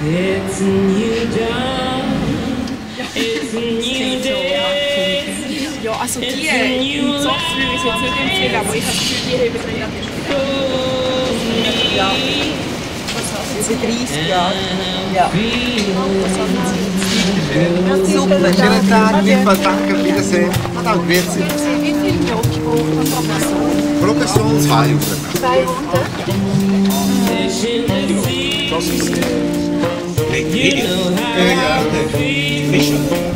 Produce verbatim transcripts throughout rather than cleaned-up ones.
It's a new dawn, it's a new day. Ja, also die im Zopf würde ich jetzt nicht empfehlen, aber ich habe das Gefühl, die haben relativ viel. Ja. Diese dreißig Jahre. Ja. Super. Schönen Tag, Wilma, danke, Wiedersehen. Danke, Wiedersehen. Wie viel Milch braucht man pro Person? Pro Person zweihundert. zweihundert. Das ist Medium. Ja, frisch.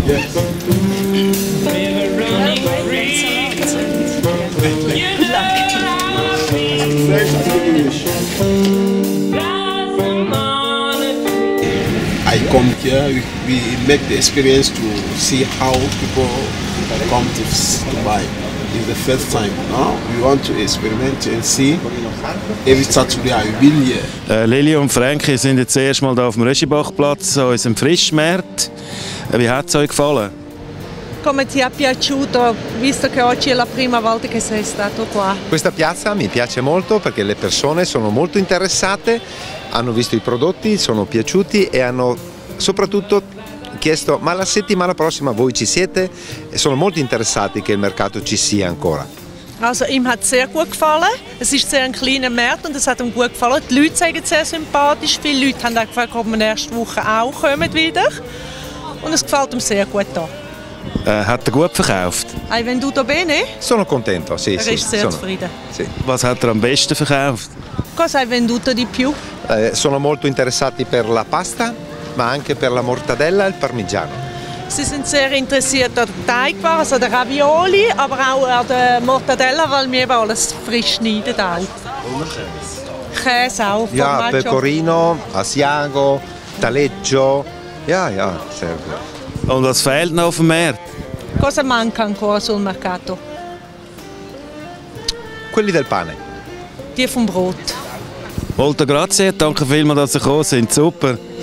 I come here, we, we make the experience to see how people come to, to buy. It's the first time. No? We want to experiment and see. Every Saturday I will here. Äh, Lili und Frankie sind jetzt erst mal hier auf dem Röschibachplatz, an unserem Frischmarkt. Äh, wie hat es euch gefallen? Come ti è piaciuto, visto che oggi è la prima volta che sei stato qua? Questa piazza mi piace molto perché le persone sono molto interessate, hanno visto i prodotti, sono piaciuti e hanno soprattutto chiesto ma la settimana prossima voi ci siete? E sono molto interessati che il mercato ci sia ancora. Also ihm hat es sehr gut gefallen. Es ist sehr ein kleiner Markt und es hat ihm gut gefallen. Die Leute sind sehr sympathisch. Viele Leute haben auch gefragt, ob wir nächste Woche auch kommen wieder. Und es gefällt ihm sehr gut hier. Äh, hat er gut verkauft? Hai venduto bene? Sono contento, sì, Er sì. ist sehr sono, zufrieden. sì. Was hat er am besten verkauft? Cosa hai venduto di più? Eh, sono molto interessati per la pasta, ma anche per la mortadella e il parmigiano. Sie sind sehr interessiert an der Teigware, also der Ravioli, aber auch an der Mortadella, weil wir eben alles frisch schneiden auch. Käse auch, Ja, Formaggio. pecorino, asiago, taleggio. Ja, ja, sehr gut. Und was fehlt noch auf dem Markt? Cosa manca ancora sul mercato? Quelli del pane. Die vom Brot. Molto grazie, danke vielmals, dass Sie gekommen sind. Super.